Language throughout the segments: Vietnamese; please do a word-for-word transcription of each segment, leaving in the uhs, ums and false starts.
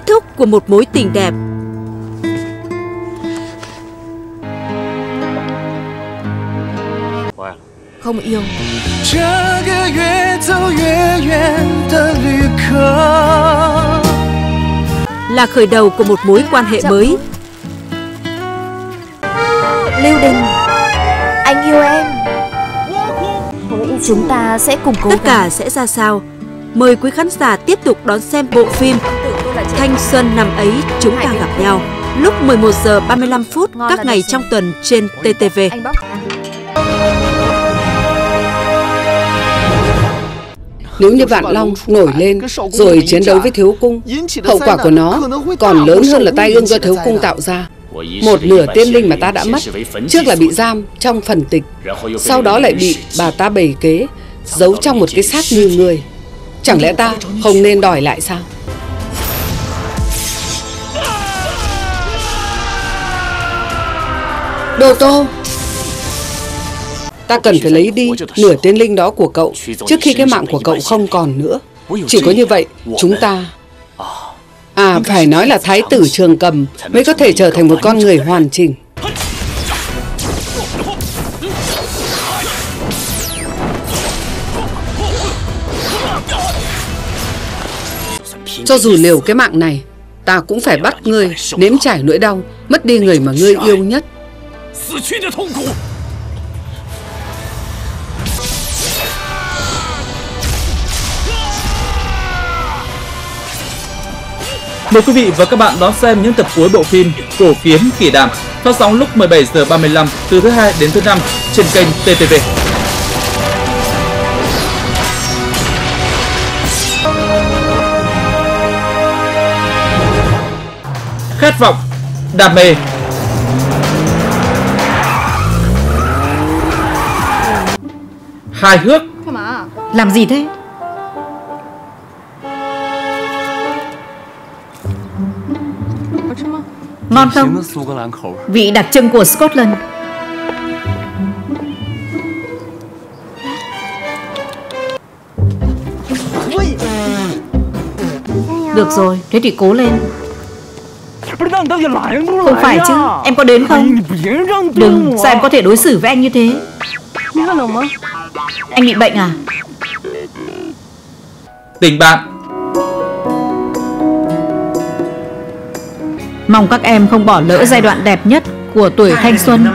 thúc của một mối tình đẹp. Không yêu. Là khởi đầu của một mối quan hệ mới. Lưu Đình, anh yêu em. Chúng ta sẽ cùng cố gắng. Tất cả sẽ ra sao? Mời quý khán giả tiếp tục đón xem bộ phim Thanh xuân năm ấy chúng ta gặp nhau lúc mười một giờ ba mươi lăm phút các ngày trong tuần trên tê tê vê. Nếu như Vạn Long nổi lên rồi chiến đấu với Thiếu Cung, hậu quả của nó còn lớn hơn là tai ương do Thiếu Cung tạo ra. Một nửa tiên linh mà ta đã mất, trước là bị giam trong phần tịch, sau đó lại bị bà ta bày kế giấu trong một cái xác như người. Chẳng lẽ ta không nên đòi lại sao? Đồ Tô, ta cần phải lấy đi nửa tiên linh đó của cậu trước khi cái mạng của cậu không còn nữa. Chỉ có như vậy chúng ta... À, phải nói là Thái tử Trường Cầm mới có thể trở thành một con người hoàn chỉnh. Cho dù liều cái mạng này, ta cũng phải bắt ngươi nếm trải nỗi đau mất đi người mà ngươi yêu nhất. Mời quý vị và các bạn đón xem những tập cuối bộ phim Cổ Kiếm Kỷ Đàm phát sóng lúc mười bảy giờ ba mươi lăm từ thứ hai đến thứ năm trên kênh tê tê vê. Khát vọng, đam mê. Hài hước. Làm gì thế? Ngon không? Vị đặc trưng của Scotland. Được rồi, thế thì cố lên. Không phải chứ, em có đến không? Đừng, sao em có thể đối xử với anh như thế? Anh bị bệnh à? Tình bạn. Mong các em không bỏ lỡ giai đoạn đẹp nhất của tuổi thanh xuân.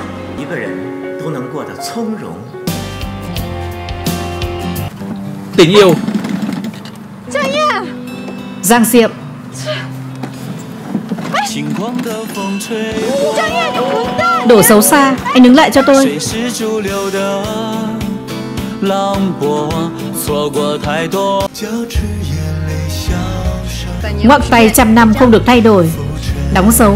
Tình yêu. Giang Diệm. Đồ xấu xa, anh đứng lại cho tôi. Ngoắc tay trăm năm không được thay đổi. Đóng dấu.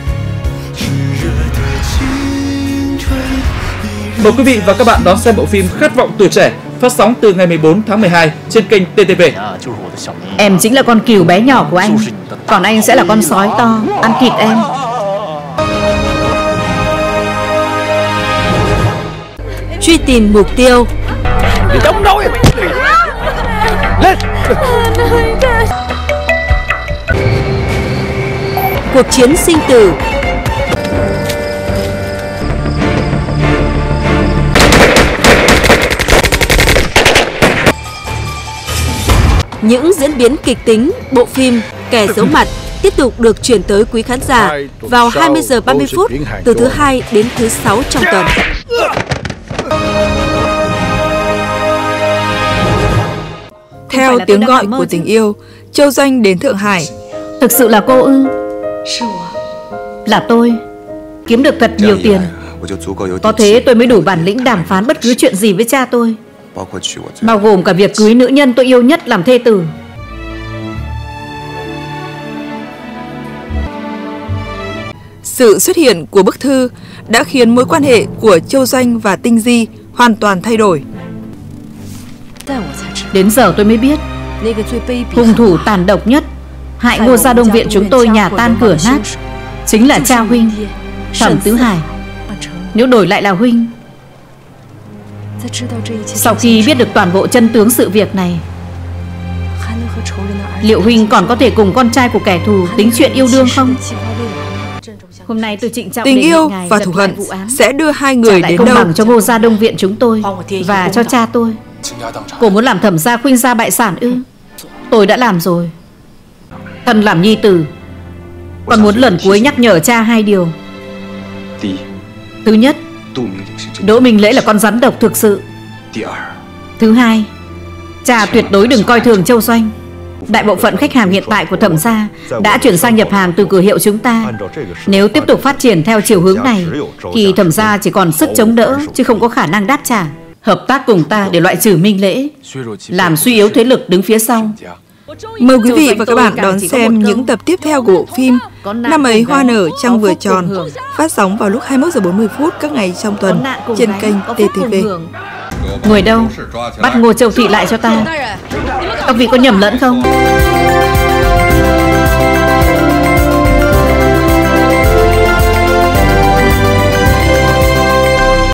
Mời quý vị và các bạn đón xem bộ phim Khát vọng tuổi trẻ phát sóng từ ngày mười bốn tháng mười hai trên kênh tê tê vê. Em chính là con cừu bé nhỏ của anh, còn anh sẽ là con sói to ăn thịt em. Truy tìm mục tiêu. Cuộc chiến sinh tử. Những diễn biến kịch tính bộ phim Kẻ giấu mặt tiếp tục được chuyển tới quý khán giả vào hai mươi giờ ba mươi phút từ thứ hai đến thứ sáu trong tuần. Theo tiếng gọi của tình yêu, Châu Doanh đến Thượng Hải. Thực sự là cô ư? Là tôi. Kiếm được thật nhiều tiền. Có thế tôi mới đủ bản lĩnh đàm phán bất cứ chuyện gì với cha tôi, bao gồm cả việc cưới nữ nhân tôi yêu nhất làm thê tử. Sự xuất hiện của bức thư đã khiến mối quan hệ của Châu Doanh và Tinh Di hoàn toàn thay đổi. Đến giờ tôi mới biết, hung thủ tàn độc nhất hại Ngô Gia Đông Viện chúng tôi nhà tan cửa nát chính là cha huynh, Thẩm Tứ Hải. Nếu đổi lại là huynh. Sau khi biết được toàn bộ chân tướng sự việc này, Liệu huynh còn có thể cùng con trai của kẻ thù tính chuyện yêu đương không? Hôm nay tôi trịnh trọng Tình đề nghị yêu ngài và lật thù lại hận vụ án, sẽ đưa hai trả người lại đến công đâu? bằng cho Ngô gia Đông viện chúng tôi và cho cha tôi. Cô muốn làm thẩm gia khuynh gia bại sản ư? Tôi đã làm rồi. Thân làm nhi tử, còn muốn lần cuối nhắc nhở cha hai điều. Thứ nhất, Đỗ Minh Lễ là con rắn độc thực sự. Thứ hai, cha tuyệt đối đừng coi thường Châu Doanh. Đại bộ phận khách hàng hiện tại của thẩm gia đã chuyển sang nhập hàng từ cửa hiệu chúng ta. Nếu tiếp tục phát triển theo chiều hướng này thì thẩm gia chỉ còn sức chống đỡ chứ không có khả năng đáp trả. Hợp tác cùng ta để loại trừ Minh Lễ, làm suy yếu thế lực đứng phía sau. Mời quý vị và các bạn đón xem những tập tiếp theo của bộ phim Năm ấy hoa nở trăng vừa tròn, phát sóng vào lúc hai mươi mốt giờ bốn mươi phút các ngày trong tuần trên kênh tê tê vê. Người đâu? Bắt Ngô Châu Thị lại cho ta. Các vị có nhầm lẫn không?